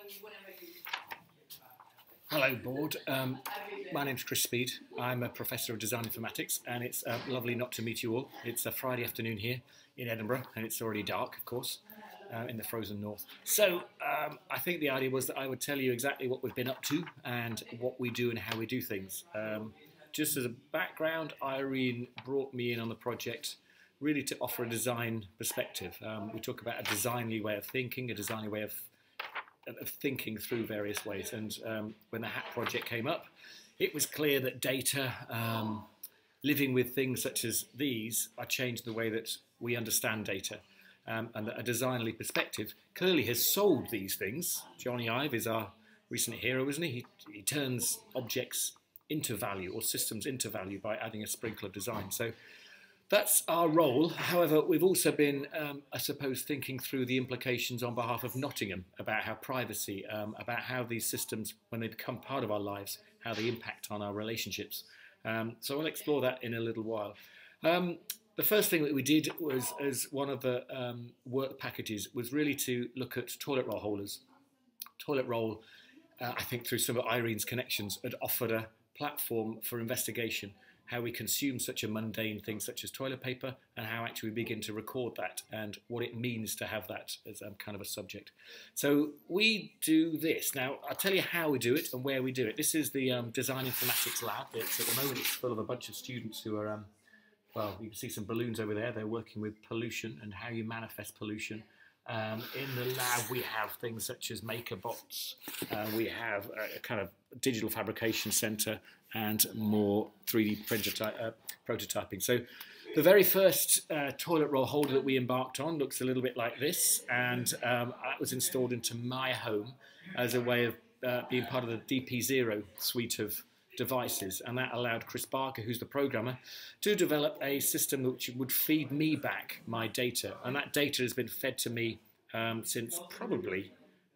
Hello, board. My name's Chris Speed. I'm a professor of design informatics, and it's lovely not to meet you all. It's a Friday afternoon here in Edinburgh, and it's already dark, of course, in the frozen north. So I think the idea was that I would tell you exactly what we've been up to and what we do and how we do things. Just as a background, Irene brought me in on the project really to offer a design perspective. We talk about a designly way of thinking, a designly way of thinking through various ways. And when the HAT project came up, it was clear that data, living with things such as these, are changing the way that we understand data. And that a designly perspective clearly has solved these things. Johnny Ive is our recent hero, isn't he? He turns objects into value or systems into value by adding a sprinkle of design. So that's our role. However, we've also been, I suppose, thinking through the implications on behalf of Nottingham about how privacy, about how these systems, when they become part of our lives, how they impact on our relationships. So I'll explore that in a little while. The first thing that we did was, as one of the work packages, was really to look at toilet roll holders. Toilet roll, I think through some of Irene's connections, had offered a platform for investigation, how we consume such a mundane thing such as toilet paper, and how actually we begin to record that and what it means to have that as kind of a subject. So we do this. Now, I'll tell you how we do it and where we do it. This is the Design Informatics Lab. At the moment, it's full of a bunch of students who are, well, you can see some balloons over there. They're working with pollution and how you manifest pollution. In the lab, we have things such as MakerBots. We have a kind of digital fabrication centre and more 3D prototyping. So the very first toilet roll holder that we embarked on looks a little bit like this, and that was installed into my home as a way of being part of the DP0 suite of devices, and that allowed Chris Barker, who's the programmer, to develop a system which would feed me back my data, and that data has been fed to me since probably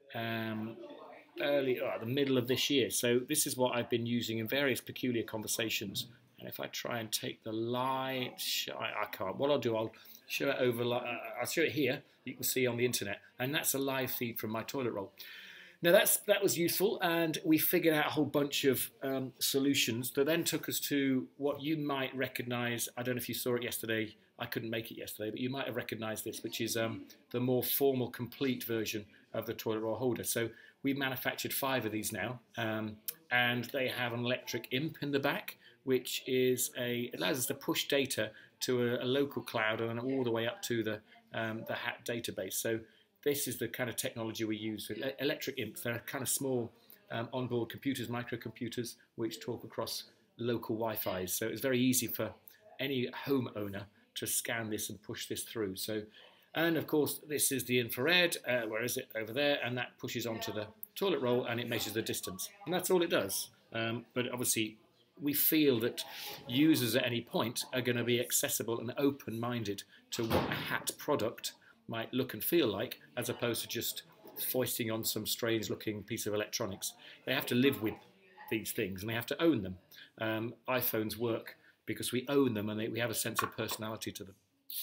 the middle of this year. So this is what I've been using in various peculiar conversations, and if I try and take the light, I can't. What I'll do, I'll show it over. I'll show it here. You can see on the internet, and that's a live feed from my toilet roll. Now that was useful, and we figured out a whole bunch of solutions that then took us to what you might recognise. I don't know if you saw it yesterday. I couldn't make it yesterday, but you might have recognised this, which is the more formal, complete version of the toilet roll holder. So we manufactured 5 of these now, and they have an electric imp in the back, which is it allows us to push data to a local cloud and all the way up to the HAT database. So this is the kind of technology we use. Electric imps, they're kind of small onboard computers, microcomputers, which talk across local Wi-Fi. So it's very easy for any homeowner to scan this and push this through. So, and of course, this is the infrared. Where is it? Over there, and that pushes onto the toilet roll, and it measures the distance. And that's all it does. But obviously, we feel that users at any point are going to be accessible and open-minded to what a HAT product might look and feel like, as opposed to just foisting on some strange looking piece of electronics. They have to live with these things and they have to own them. iPhones work because we own them and we have a sense of personality to them.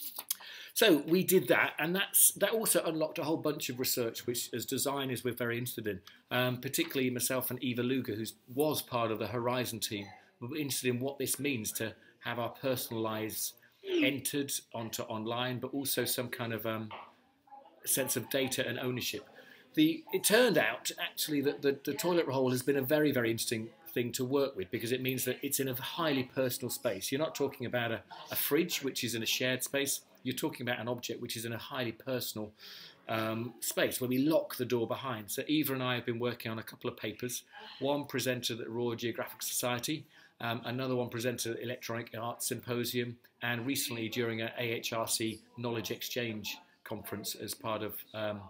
So we did that, and that also unlocked a whole bunch of research which as designers we're very interested in, particularly myself and Eva Luger, who was part of the Horizon team. We're interested in what this means to have our personal lives entered onto online, but also some kind of sense of data and ownership. It turned out actually that the toilet roll has been a very, very interesting thing to work with, because it means that it's in a highly personal space. You're not talking about a fridge which is in a shared space. You're talking about an object which is in a highly personal space where we lock the door behind. So Eva and I have been working on a couple of papers, one presented at the Royal Geographic Society, another one presented at Electronic Arts Symposium, and recently during an AHRC Knowledge Exchange conference as part of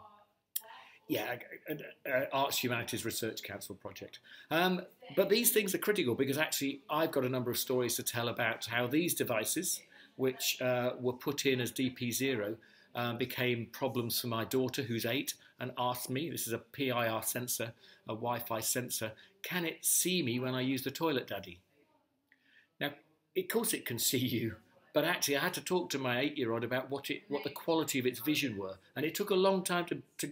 Arts Humanities Research Council project. But these things are critical because actually I've got a number of stories to tell about how these devices, which were put in as DP0, became problems for my daughter, who's 8, and asked me, this is a PIR sensor, a Wi-Fi sensor, can it see me when I use the toilet, Daddy? Now, of course it can see you, but actually I had to talk to my 8-year-old about what the quality of its vision were, and it took a long time to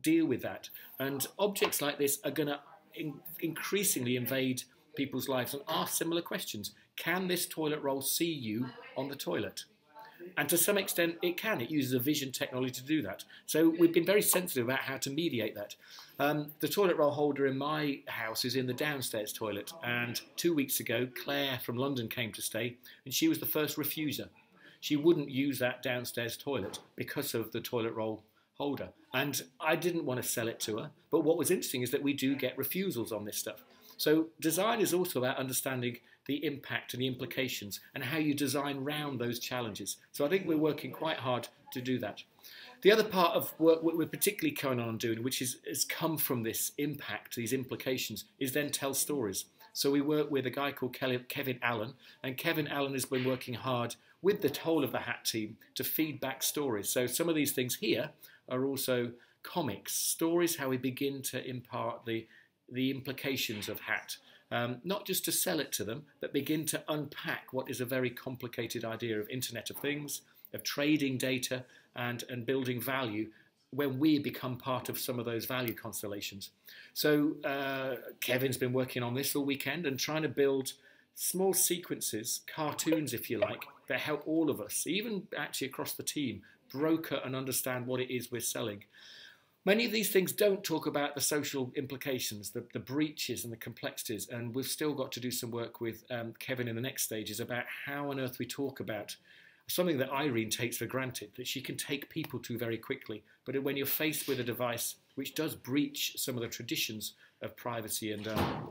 deal with that. And objects like this are going to increasingly invade people's lives and ask similar questions. Can this toilet roll see you on the toilet? And to some extent, it can. It uses a vision technology to do that. So we've been very sensitive about how to mediate that. The toilet roll holder in my house is in the downstairs toilet. And 2 weeks ago, Claire from London came to stay, and she was the first refuser. She wouldn't use that downstairs toilet because of the toilet roll holder. And I didn't want to sell it to her. But what was interesting is that we do get refusals on this stuff. So design is also about understanding the impact and the implications and how you design round those challenges. So I think we're working quite hard to do that. The other part of work we're particularly going on doing, which has come from this impact, these implications, is then tell stories. So we work with a guy called Kevin Allen, and Kevin Allen has been working hard with the whole of the HAT team to feed back stories. So some of these things here are also comics, stories, how we begin to impart the implications of HAT. Not just to sell it to them, but begin to unpack what is a very complicated idea of Internet of Things, of trading data and building value when we become part of some of those value constellations. So Kevin's been working on this all weekend and trying to build small sequences, cartoons if you like, that help all of us, even actually across the team, broker and understand what it is we're selling. Many of these things don't talk about the social implications, the breaches and the complexities, and we've still got to do some work with Kevin in the next stages about how on earth we talk about something that Irene takes for granted, that she can take people to very quickly. But when you're faced with a device which does breach some of the traditions of privacy and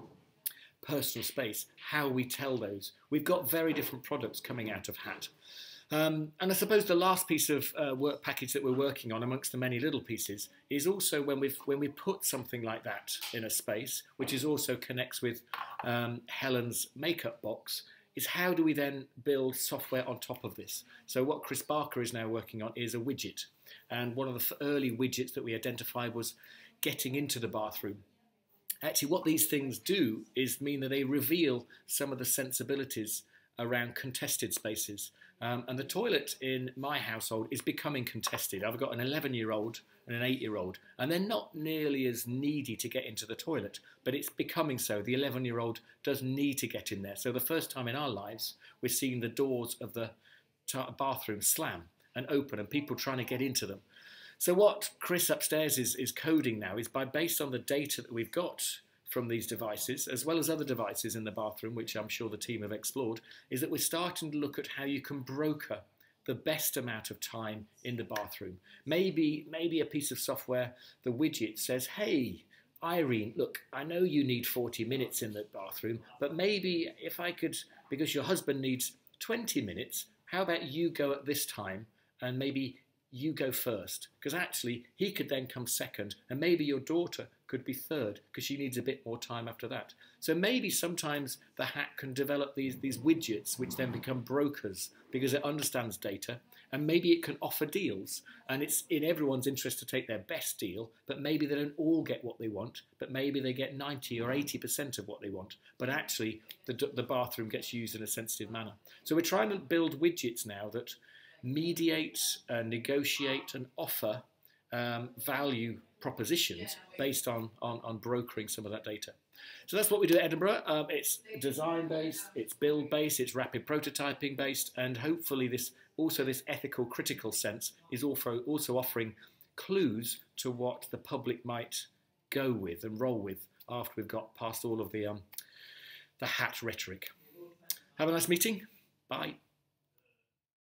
personal space, how we tell those. We've got very different products coming out of HAT. And I suppose the last piece of work package that we're working on, amongst the many little pieces, is also when we put something like that in a space, which is also connects with Helen's makeup box, is how do we then build software on top of this? So what Chris Barker is now working on is a widget. And one of the early widgets that we identified was getting into the bathroom. Actually, what these things do is mean that they reveal some of the sensibilities around contested spaces. And the toilet in my household is becoming contested. I've got an 11-year-old and an 8-year-old, and they're not nearly as needy to get into the toilet, but it's becoming so. The 11-year-old does need to get in there. So the first time in our lives, we're seeing the doors of the bathroom slam and open and people trying to get into them. So what Chris upstairs is coding now is based on the data that we've got from these devices, as well as other devices in the bathroom, which I'm sure the team have explored, is that we're starting to look at how you can broker the best amount of time in the bathroom. Maybe a piece of software, the widget says, hey, Irene, look, I know you need 40 minutes in the bathroom, but maybe if I could, because your husband needs 20 minutes, how about you go at this time and maybe you go first, because actually he could then come second, and maybe your daughter could be third because she needs a bit more time after that. So maybe sometimes the HAT can develop these widgets which then become brokers because it understands data, and maybe it can offer deals, and it's in everyone's interest to take their best deal, but maybe they don't all get what they want, but maybe they get 90 or 80% of what they want, but actually the bathroom gets used in a sensitive manner. So we're trying to build widgets now that mediate, negotiate and offer value propositions based on brokering some of that data. So that's what we do at Edinburgh. It's design-based, it's build-based, it's rapid prototyping-based, and hopefully this ethical, critical sense is also offering clues to what the public might go with and roll with after we've got past all of the HAT rhetoric. Have a nice meeting. Bye.